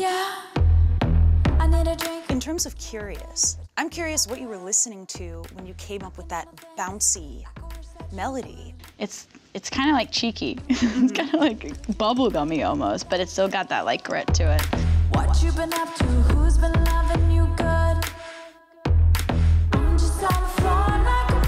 Yeah, I need a drink. In terms of curious, I'm curious what you were listening to when you came up with that bouncy melody. It's kind of like cheeky. It's kind of like bubblegummy almost, but it's still got that like grit to it. What you been up to? Who's been loving you good? I'm just on the floor like a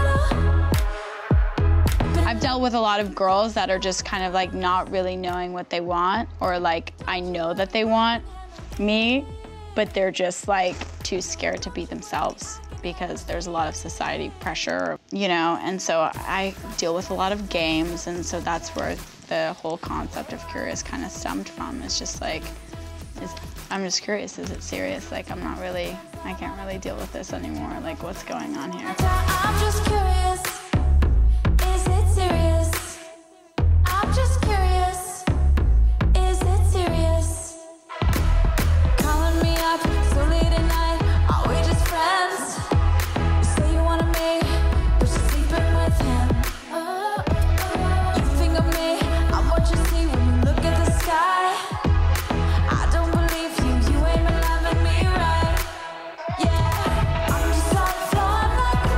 model. I've dealt with a lot of girls that are just kind of like not really knowing what they want, or like I know that they want me, but they're just like too scared to be themselves because there's a lot of society pressure, you know, and so I deal with a lot of games, and so that's where the whole concept of curious kind of stemmed from. It's just like, I'm just curious, is it serious? Like I can't really deal with this anymore. Like what's going on here? I'm just curious. Is it serious? I'm just curious. Is it serious? Calling me up so late at night. Are we just friends? You say you wanted me, but you're sleeping with him. You think of me, I'm what you see when you look at the sky. I don't believe you, you ain't been loving me right. Yeah, I'm just on the floor like a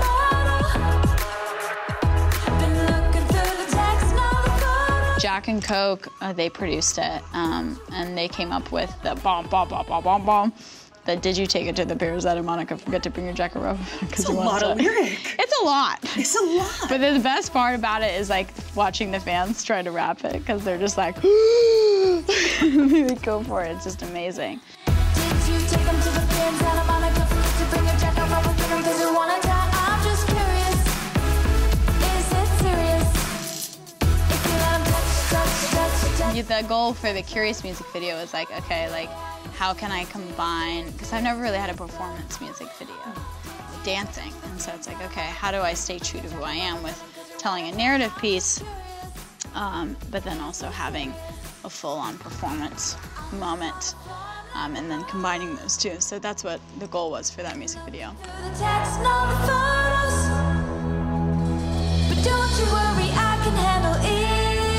model. Been looking through the text and all the photos. Jack and Coke, they produced it, and they came up with the bomb, bomb, bomb, bomb, bomb, bomb. The did you take it to the pier? Is that a Monica? Forget to bring your jacket rope. It's a lot of lyric. It's a lot. It's a lot. But the best part about it is like watching the fans try to rap it because they're just like, they go for it. It's just amazing. Did you take them to the pier in Santa Monica? Forget to bring your jacket rope with them 'cause you wanna die. I'm just curious. Is it serious? If you let them touch. The goal for the Curious music video is like, okay, like how can I combine, because I've never really had a performance music video with dancing, and so it's like, okay, how do I stay true to who I am with telling a narrative piece, but then also having a full-on performance moment, and then combining those two. So that's what the goal was for that music video. The text and all the photos. But don't you worry, I can handle it.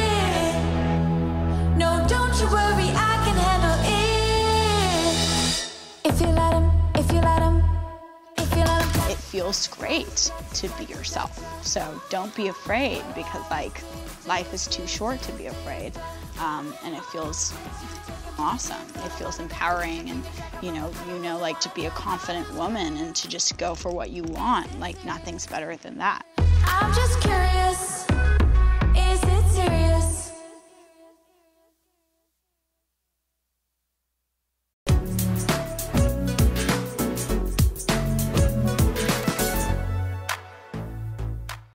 No, don't you worry, I can handle it. If you let him, if you let him, if you let him. It feels great to be yourself. So don't be afraid, because like life is too short to be afraid. And it feels awesome. It feels empowering, and you know, like to be a confident woman and to just go for what you want. Like nothing's better than that. I'm just curious.